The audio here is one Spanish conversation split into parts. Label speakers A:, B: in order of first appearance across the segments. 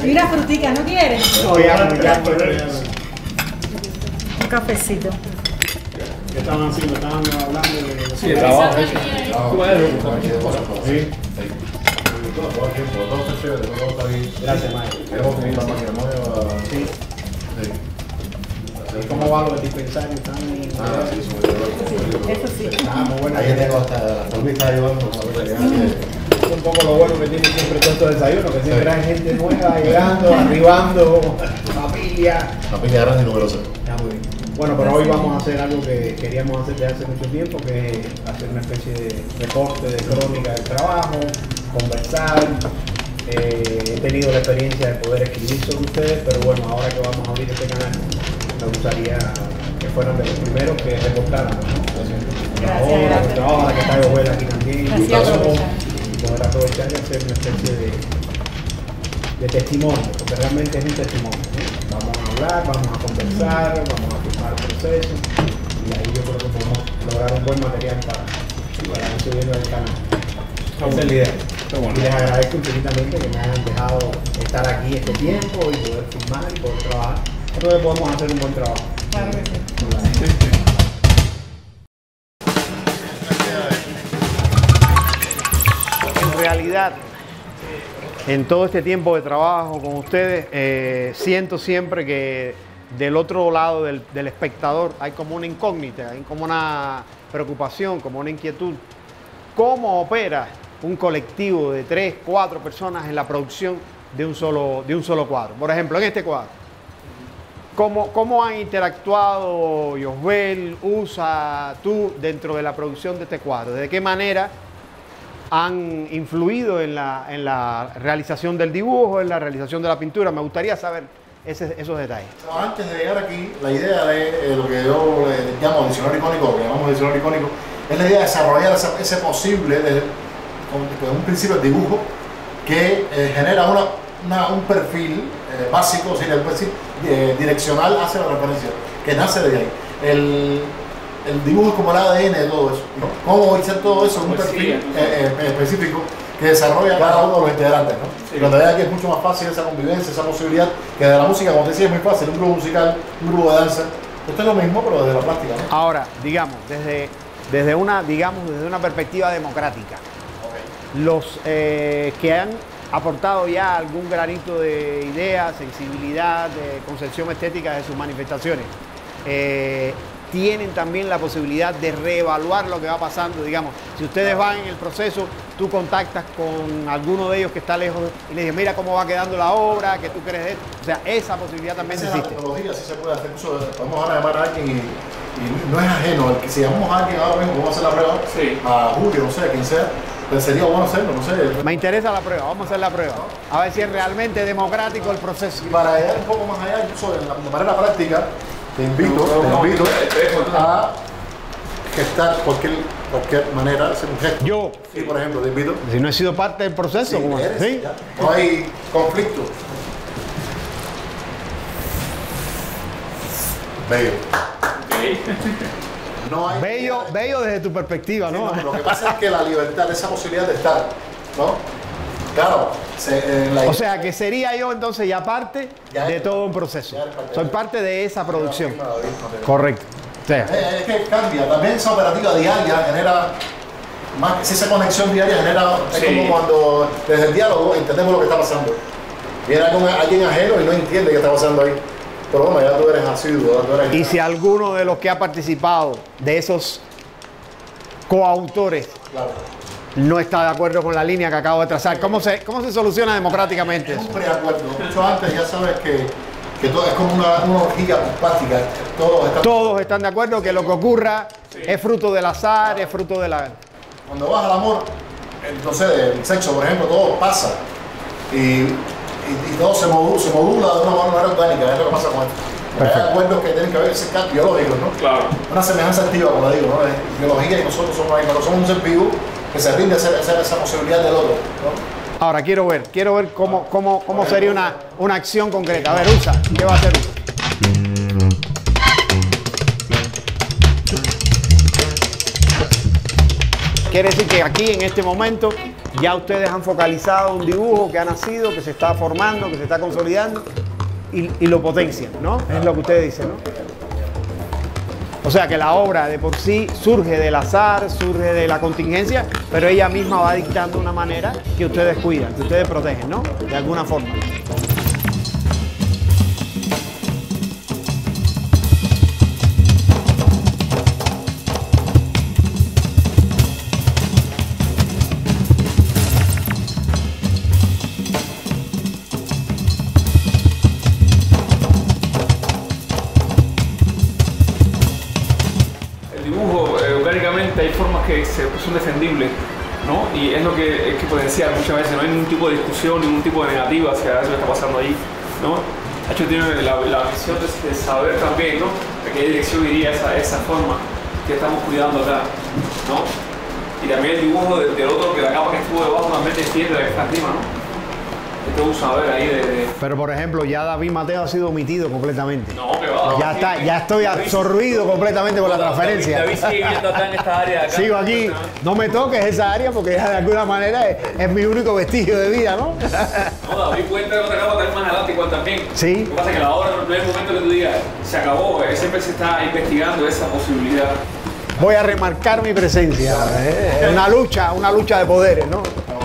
A: Y una frutica, ¿no quieres?
B: No, ya.
A: Un cafecito.
B: ¿Qué estaban haciendo? Estaban hablando de...
C: Sí, el trabajo.
B: Sí.
D: Gracias, Mario.
B: Sí. ¿Y cómo va lo del dispensario?
A: Eso sí.
B: Muy bueno.
D: Ahí tengo hasta la formita ayudando.
B: Es un poco lo bueno que tiene siempre todo estos desayunos, que siempre hay gente nueva llegando, arribando, familia.
D: Familia grande y numerosa.
B: Está muy bien. Bueno, pero hoy vamos a hacer algo que queríamos hacer desde hace mucho tiempo, que es hacer una especie de reporte, de crónica del trabajo, conversar. He tenido la experiencia de poder escribir sobre ustedes, pero bueno, ahora que vamos a abrir este canal, me gustaría que fueran de los primeros que reportaran, ¿no?
A: Gracias.
B: El trabajo, la que está Joel aquí también.
A: Así aprovechar.
B: Y poder aprovechar y hacer una especie de testimonio, porque realmente es un testimonio, ¿no? Vamos a hablar, vamos a conversar, vamos a firmar el proceso, y ahí yo creo que podemos lograr un buen material para ir subiendo el canal. Esa es la idea. Y les agradezco infinitamente que me hayan dejado estar aquí este tiempo y poder filmar y poder trabajar. Creo que podemos hacer un buen trabajo.
A: Claro que sí.
B: En realidad, en todo este tiempo de trabajo con ustedes, siento siempre que del otro lado del espectador hay como una incógnita, hay como una preocupación, como una inquietud. ¿Cómo opera un colectivo de 3, 4 personas en la producción de un solo cuadro? Por ejemplo, en este cuadro. ¿Cómo han interactuado Yosbel, Usa, tú dentro de la producción de este cuadro? ¿De qué manera han influido en la realización del dibujo, en la realización de la pintura? Me gustaría saber esos detalles.
D: Antes de llegar aquí, la idea de lo que yo llamo diccionario icónico, que llamamos diccionario icónico, es la idea de desarrollar ese posible, desde un principio del dibujo, que genera un perfil básico, direccional hacia la referencia, que nace de ahí. El dibujo es como el ADN de todo eso, ¿no? Cómo hacer todo eso en un perfil específico que desarrolla cada uno de los integrantes, ¿no? Sí. Y cuando vean aquí es mucho más fácil esa convivencia, esa posibilidad, que de la música, como te decía, es muy fácil, un grupo musical, un grupo de danza. Esto es lo mismo, pero desde la plástica, ¿no?
B: Ahora, digamos, desde una perspectiva democrática, los que han aportado ya algún granito de idea, sensibilidad, de concepción estética de sus manifestaciones, tienen también la posibilidad de reevaluar lo que va pasando. Digamos, si ustedes van en el proceso, tú contactas con alguno de ellos que está lejos y le dices, mira cómo va quedando la obra, ¿qué tú crees de esto? O sea, esa posibilidad también existe.
D: La tecnología sí se puede hacer. Podemos ahora llamar a alguien y no es ajeno. Si llamamos a alguien ahora mismo, vamos a hacer la prueba, sí, a Julio, no sé, a quien sea, pues sería bueno hacerlo, no sé.
B: Me interesa la prueba, vamos a hacer la prueba. A ver si es realmente democrático el proceso.
D: Y para llegar un poco más allá, incluso de manera práctica, te invito a gestar cualquier manera, hacer un gesto.
B: Yo.
D: Sí, por ejemplo, te invito.
B: Si no he sido parte del proceso,
D: Sí,
B: ¿cómo? ¿Sí?
D: No hay conflicto. Bello.
C: Okay.
D: No hay
B: bello desde tu perspectiva, ¿no?
D: Lo que pasa es que la libertad, esa posibilidad de estar, ¿no? Claro.
B: O sea, que sería yo entonces ya parte de todo un proceso. Soy parte de esa producción. Correcto. O sea,
D: es que cambia. También esa operativa diaria genera más, esa conexión diaria genera, es como cuando desde el diálogo entendemos lo que está pasando. Viene alguien ajeno y no entiende qué está pasando ahí. Pero bueno, ya tú eres asiduo.
B: Y si alguno de los que ha participado, de esos coautores,
D: claro,
B: no está de acuerdo con la línea que acabo de trazar, ¿cómo se soluciona democráticamente eso?
D: Es un preacuerdo. Mucho antes ya sabes que todo es como una orgía plástica.
B: Todos están de acuerdo que lo que ocurra es fruto del azar, es fruto de la...
D: Cuando vas al amor, entonces el sexo, por ejemplo, todo pasa y todo se modula de una manera orgánica, es lo que pasa con esto. Hay acuerdos que tienen que ver ese cambio biológico, ¿no? Claro. Una semejanza activa, como digo, ¿no? Es biología y nosotros somos ahí, pero somos un ser vivo que se rinde a hacer esa posibilidad del otro, ¿no?
B: Ahora quiero ver cómo sería una acción concreta. A ver, Usa, ¿qué va a hacer? Quiere decir que aquí en este momento ya ustedes han focalizado un dibujo que ha nacido, que se está formando, que se está consolidando y lo potencian, ¿no? Es lo que ustedes dicen, ¿no? O sea que la obra de por sí surge del azar, surge de la contingencia, pero ella misma va dictando una manera que ustedes cuidan, que ustedes protegen, ¿no? De alguna forma.
C: Hay formas que son defendibles, ¿no? Y es lo que hay que potenciar muchas veces. No hay ningún tipo de discusión, ningún tipo de negativa hacia eso que está pasando ahí, ¿no? De hecho, tiene la visión de saber también, ¿no? De qué dirección iría esa forma que estamos cuidando acá, ¿no? Y también el dibujo del otro, que la capa que estuvo debajo también defiende la que está arriba, ¿no? Este es un saber ahí
B: Pero por ejemplo, ya David Mateo ha sido omitido completamente.
C: No, que va.
B: Ya está, ya estoy absorbido completamente por la transferencia.
C: David sigue viviendo acá en esta área de acá.
B: Sigo aquí, no me toques esa área porque ya de alguna manera es mi único vestigio de vida, ¿no?
C: No, David puede entrar otra capa también más adelante igual también.
B: Sí.
C: Lo que pasa es que la obra no es el momento que tú digas, se acabó, siempre se está investigando esa posibilidad.
B: Voy a remarcar mi presencia. Es una lucha de poderes, ¿no?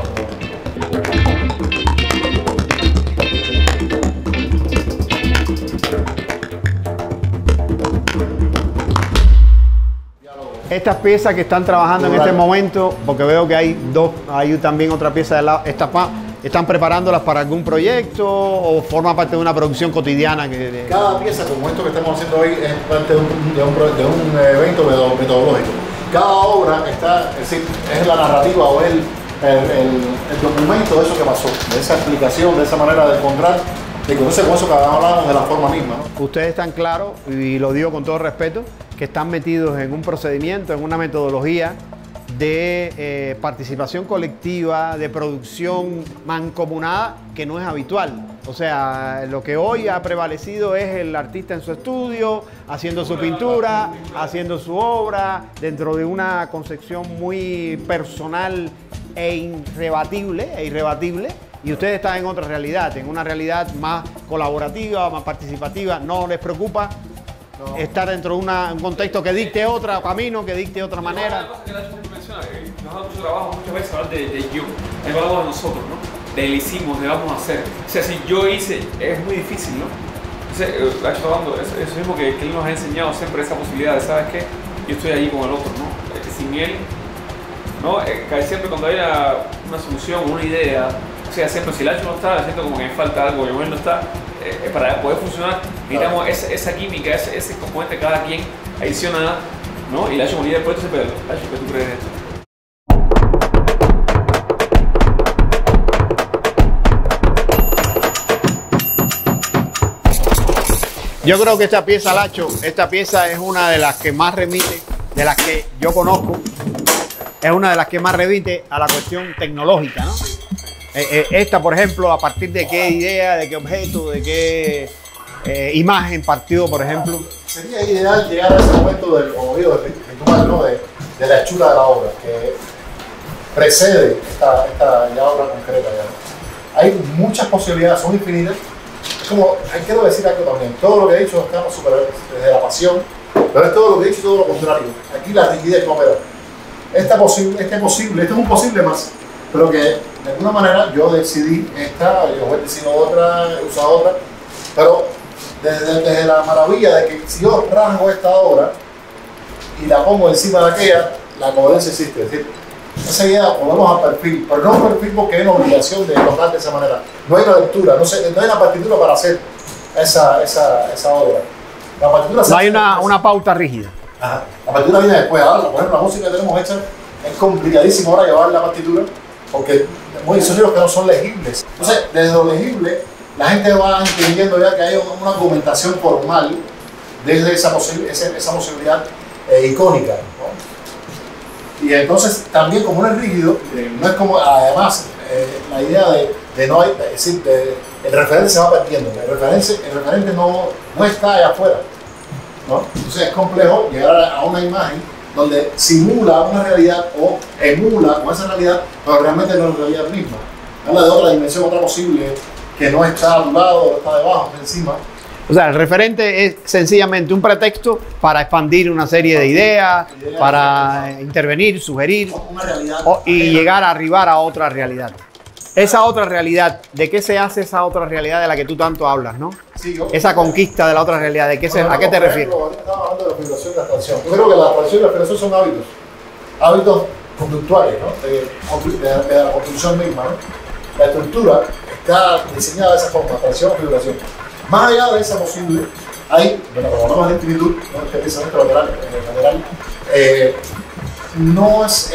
B: Estas piezas que están trabajando en este momento, porque veo que hay dos, hay también otra pieza de lado, ¿están preparándolas para algún proyecto o forma parte de una producción cotidiana?
D: Cada pieza, como esto que estamos haciendo hoy, es parte de un evento metodológico. Cada obra está, es decir, es la narrativa o el documento de eso que pasó, de esa explicación, de esa manera de encontrar, de conocer con eso que hablamos de la forma misma, ¿no?
B: Ustedes están claros, y lo digo con todo respeto, que están metidos en un procedimiento, en una metodología de participación colectiva, de producción mancomunada, que no es habitual. O sea, lo que hoy ha prevalecido es el artista en su estudio, haciendo su pintura, haciendo su obra, dentro de una concepción muy personal e irrebatible. Y ustedes están en otra realidad, en una realidad más colaborativa, más participativa. ¿No les preocupa estar dentro de un contexto que dicte otro camino, que dicte otra manera?
C: Una cosa que Nacho menciona, que nos da mucho trabajo muchas veces hablar de yo, hablamos de nosotros, ¿no? Del hicimos, de vamos a hacer. O sea, si yo hice, es muy difícil, ¿no? Entonces, Nacho está hablando eso mismo que él nos ha enseñado siempre, esa posibilidad de, ¿sabes qué? Yo estoy allí con el otro, ¿no? Sin él, ¿no? Siempre cuando hay una solución, una idea, o sea, siempre si Nacho no está, siento como que me falta algo, y él no está, para poder funcionar, necesitamos esa química, ese componente cada quien adiciona, ¿no? Y Nacho como líder del proyecto siempre, Nacho, ¿qué tú crees de esto?
B: Yo creo que esta pieza, Lacho, esta pieza es una de las que más remite, de las que yo conozco, es una de las que más remite a la cuestión tecnológica, ¿no? Esta, por ejemplo, ¿a partir de qué idea, de qué objeto, de qué imagen partió, por ejemplo?
D: Sería ideal llegar a ese momento del oído ritual, ¿no? de la hechura de la obra, que precede esta ya obra concreta. Ya. Hay muchas posibilidades, son infinitas. Es como, quiero decir algo también, todo lo que he dicho estamos superados desde la pasión, pero es todo lo que he dicho y todo lo contrario. Aquí la rigidez no opera. Este es un posible más, pero que de alguna manera yo decidí esta, yo voy a decir otra, he usado otra, pero desde la maravilla de que si yo rasgo esta obra y la pongo encima de aquella, la coherencia existe. Es decir, esa idea ponemos a perfil, pero no perfil porque hay una obligación de tocar de esa manera. No hay una lectura, no hay una partitura para hacer esa obra. La partitura
B: no hay una pauta rígida.
D: Ajá. La partitura viene después. Ahora, por ejemplo, la música que tenemos hecha es complicadísimo ahora llevar la partitura porque hay sonidos que no son legibles. Entonces, desde lo legible, la gente va entendiendo ya que hay una argumentación formal desde esa posibilidad icónica, ¿no? Y entonces, también como no es rígido, no es como, además, la idea de no hay, es decir, el referente se va perdiendo, el referente no está allá afuera, ¿no? Entonces es complejo llegar a una imagen donde simula una realidad o emula con esa realidad, pero realmente no es la realidad misma. Habla de otra dimensión, otra posible, que no está a tu lado, no está debajo, está encima.
B: O sea, el referente es sencillamente un pretexto para expandir una serie de ideas, para intervenir, sugerir
D: Una realidad
B: y llegar a arribar a otra realidad. Esa otra realidad, ¿de qué se hace esa otra realidad de la que tú tanto hablas, no?
D: Sí,
B: Esa conquista de la otra realidad, ¿de qué ¿a qué te refieres?
D: Estaba hablando de la figuración y la abstracción. Yo creo que la abstracción y la figuración son hábitos conductuales, ¿no? de la construcción misma, ¿no? La estructura está diseñada de esa forma, abstracción o figuración. Más allá de esa posible, hay, bueno, como hablamos de infinitud, ¿no? Este pensamiento lateral, no es.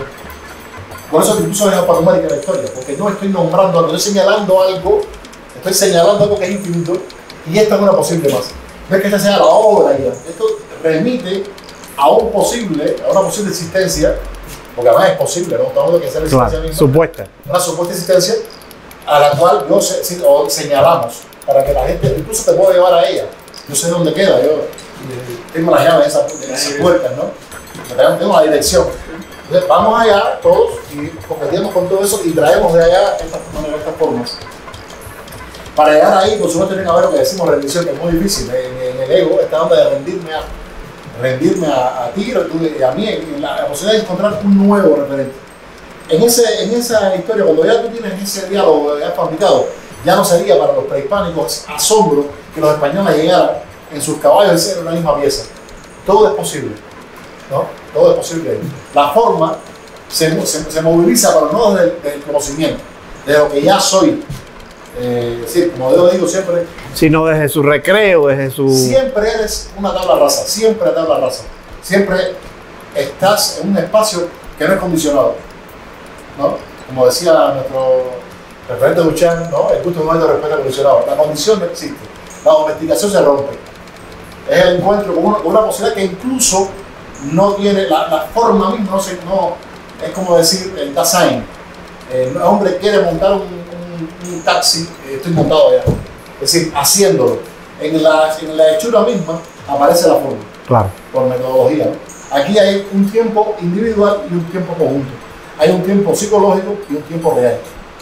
D: Por eso incluso es alfanumérica la historia, porque no estoy nombrando algo, estoy señalando algo que es infinito, y esta es una posible más. No es que esta sea la obra ya. Esto remite a una posible existencia, porque además es posible, ¿no? Estamos hablando de que sea la existencia misma.
B: Supuesta.
D: Una supuesta existencia a la cual o señalamos, para que la gente incluso te pueda llevar a ella. Yo sé dónde queda, yo tengo las llaves de esas puertas, ¿no? Tengo la dirección. Entonces vamos allá todos y competimos con todo eso y traemos de allá estas formas. Para llegar ahí, por supuesto, tiene que haber lo que decimos rendición, que es muy difícil. En el ego, esta onda de rendirme a ti y a mí, en la posibilidad de encontrar un nuevo referente. En esa historia, cuando ya tú tienes ese diálogo ya fabricado, ya no sería para los prehispánicos asombro que los españoles llegaran en sus caballos y hicieran una misma pieza. Todo es posible, ¿no? Todo es posible. La forma se moviliza, pero no desde el conocimiento, de lo que ya soy. Es decir, como yo digo siempre,
B: Sino desde su recreo, desde su...
D: siempre eres una tabla rasa, siempre tabla rasa. Siempre estás en un espacio que no es condicionado, ¿no? Como decía nuestro referente Duchamp, ¿no? El gusto no es de respeto condicionado. La condición no existe, la domesticación se rompe. Es el encuentro con una posibilidad que incluso no tiene la forma misma, es como decir el Dasein. El hombre quiere montar un taxi, estoy montado allá. Es decir, haciéndolo. En la hechura misma aparece la forma.
B: Claro.
D: Por metodología, ¿no? Aquí hay un tiempo individual y un tiempo conjunto. Hay un tiempo psicológico y un tiempo real.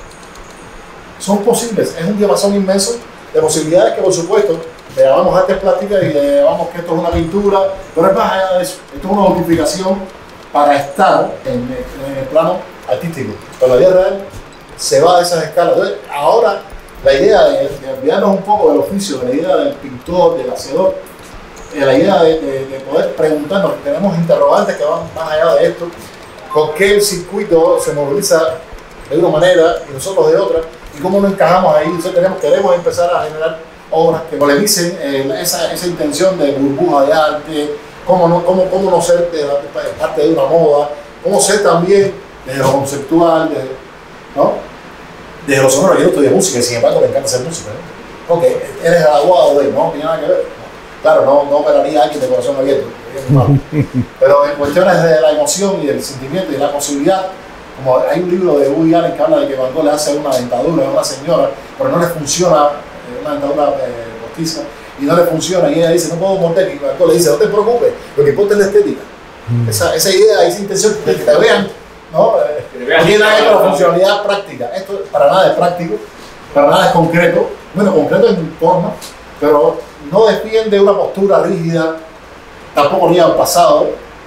D: Son posibles, es un diapasón inmenso de posibilidades que, por supuesto, le llamamos artes plásticas y le llamamos que esto es una pintura, pero es más allá de eso. Esto es una multiplicación para estar en el plano artístico. Pero la vida real se va de esas escalas. Entonces, ahora la idea de olvidarnos un poco del oficio, de la idea del pintor, del hacedor, la idea de poder preguntarnos, tenemos interrogantes que van más allá de esto, con qué el circuito se moviliza de una manera y nosotros de otra, y cómo nos encajamos ahí. Entonces queremos empezar a generar obras que polemicen esa intención de burbuja de arte, cómo no ser parte de una moda, cómo ser también desde lo conceptual, ¿no? Desde lo sonoro. Yo no estudié música y sin embargo me encanta hacer música, ¿no? Porque eres graduado de, no tiene nada que ver. Claro, no operaría a alguien de corazón abierto, pero en cuestiones de la emoción y del sentimiento y de la posibilidad, como hay un libro de Woody Allen que habla de que Van Gogh le hace una dentadura a una señora, pero no le funciona, una dentadura postiza, y no le funciona, y ella dice, no puedo morder, y Van Gogh le dice, no te preocupes, lo que importa es la estética. Esa idea, esa intención de que te vean, ¿no? No tiene nada que ver con la funcionalidad práctica. Esto para nada es práctico, para nada es concreto. Bueno, concreto en forma, pero no defiende una postura rígida, tampoco niega el pasado.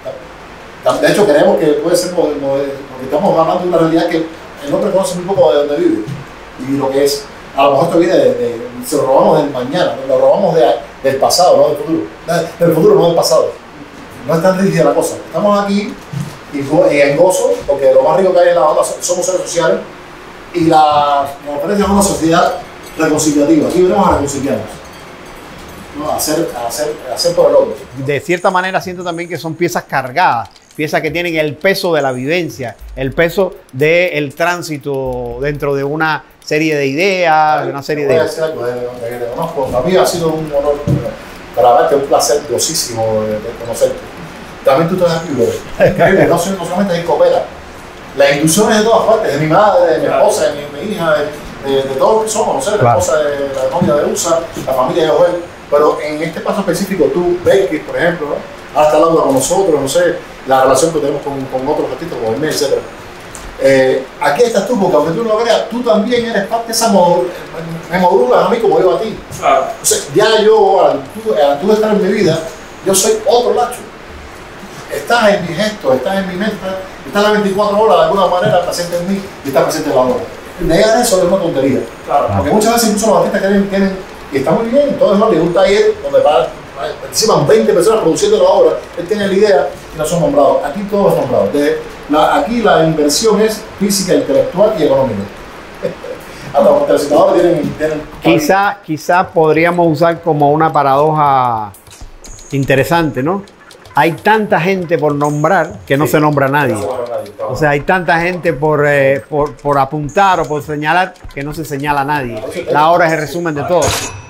D: De hecho, creemos que puede ser porque estamos hablando de una realidad que el hombre conoce muy poco de donde vive y lo que es. A lo mejor esto viene se lo robamos del mañana, lo robamos del pasado, no del futuro. Del futuro, no del pasado. No es tan rígida la cosa. Estamos aquí y en gozo, porque lo más rico que hay en la onda somos seres sociales y la referencia es una sociedad reconciliativa. Aquí venimos a reconciliarnos, ¿no? A hacer por el otro.
B: De cierta manera siento también que son piezas cargadas, piezas que tienen el peso de la vivencia, el peso del tránsito dentro de una serie de ideas, de una serie de...
D: Voy a decir algo, desde que te conozco, para mí ha sido un honor, para verte, un placer gozísimo de conocerte. También tú estás aquí, es increíble, no solamente ahí coopera. Las inducciones de todas partes, de mi madre, de mi esposa, de mi hija, de todos los que somos, no sé, la esposa de la novia de USA, la familia de Joel. Pero en este paso específico, tú, Becky, por ejemplo, ¿no? Hasta Laura con nosotros, no sé, la relación que tenemos con otros artistas, como el mío, etc. Aquí estás tú, porque aunque tú no lo creas, tú también eres parte de esa me modulas a mí como yo a ti.
C: Claro.
D: Entonces, ya yo, al tú estar en mi vida, yo soy otro Lacho. Estás en mi gesto, estás en mi mente, estás las 24 horas de alguna manera presente en mí y estás presente en la obra. Negar eso es una tontería.
C: Claro.
D: Porque muchas veces incluso los artistas tienen y está muy bien, todo es normal, un taller donde participan 20 personas produciendo la obra, él tiene la idea y no son nombrados. Aquí todo es nombrado. Aquí la inversión es física, intelectual y económica. Los patrocinadores tienen
B: Quizá podríamos usar como una paradoja interesante, ¿no? Hay tanta gente por nombrar que no se nombra a nadie. O sea, hay tanta gente por apuntar o por señalar que no se señala a nadie. La obra es el resumen de todo.